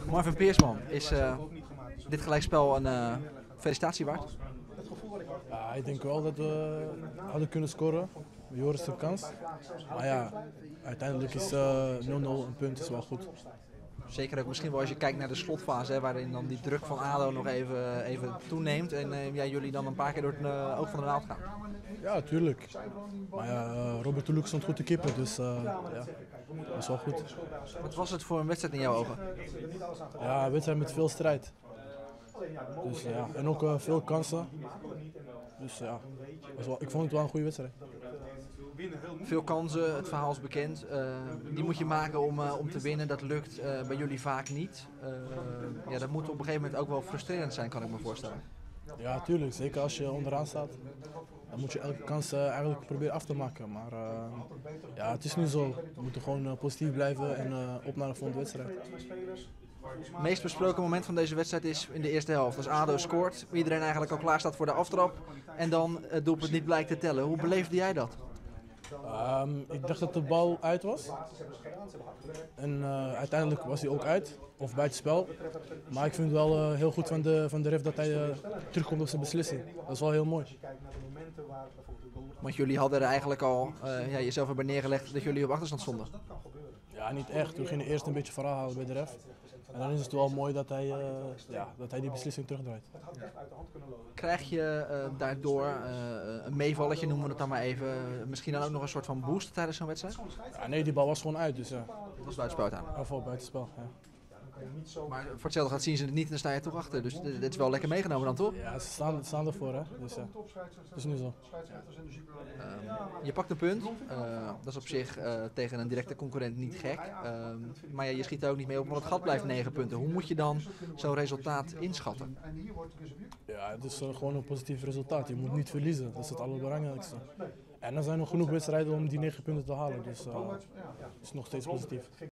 Marvin Peersman, is dit gelijkspel een felicitatie waard? Ja, ik denk wel dat we hadden kunnen scoren. Joris de kans. Maar ja, uiteindelijk is 0-0 een punt is wel goed. Zeker ook misschien wel als je kijkt naar de slotfase, hè, waarin dan die druk van ADO nog even toeneemt en jullie dan een paar keer door het oog van de naald gaan. Ja, tuurlijk. Maar ja, Robert Tuluk stond goed te kippen, dus ja, dat is wel goed. Wat was het voor een wedstrijd in jouw ogen? Ja, een wedstrijd met veel strijd. Dus, ja, en ook veel kansen. Dus ja, ik vond het wel een goede wedstrijd. Veel kansen, het verhaal is bekend. Die moet je maken om te winnen. Dat lukt bij jullie vaak niet. Ja, dat moet op een gegeven moment ook wel frustrerend zijn, kan ik me voorstellen. Ja, tuurlijk. Zeker als je onderaan staat. Dan moet je elke kans eigenlijk proberen af te maken. Maar ja, het is nu zo. We moeten gewoon positief blijven en op naar de volgende wedstrijd. Het meest besproken moment van deze wedstrijd is in de eerste helft. Als ADO scoort, iedereen eigenlijk al klaar staat voor de aftrap. En dan het doelpunt niet blijkt te tellen. Hoe beleefde jij dat? Ik dacht dat de bal uit was. En uiteindelijk was hij ook uit, of buitenspel. Maar ik vind het wel heel goed van de ref dat hij terugkomt op zijn beslissing. Dat is wel heel mooi. Want jullie hadden er eigenlijk al jezelf erbij neergelegd dat jullie op achterstand stonden. Ja, niet echt. We gingen eerst een beetje verhaal halen bij de ref. En dan is het wel mooi dat hij die beslissing terugdraait. Krijg je daardoor een meevalletje, noemen we het dan maar even, misschien dan ook nog een soort van boost tijdens zo'n wedstrijd? Ja, nee, die bal was gewoon uit. Dus, Dat was buitenspel aan. of wel buitenspel. Ja. Maar voor hetzelfde gaat zien ze het niet en dan sta je toch achter. Dus dit is wel lekker meegenomen dan, toch? Ja, ze staan ervoor, hè. Dus ja, dat is nu zo. Je pakt een punt. Dat is op zich tegen een directe concurrent niet gek. Maar ja, je schiet er ook niet mee op, want het gat blijft 9 punten. Hoe moet je dan zo'n resultaat inschatten? Ja, het is gewoon een positief resultaat. Je moet niet verliezen. Dat is het allerbelangrijkste. En er zijn nog genoeg wedstrijden om die 9 punten te halen. Dus het is nog steeds positief.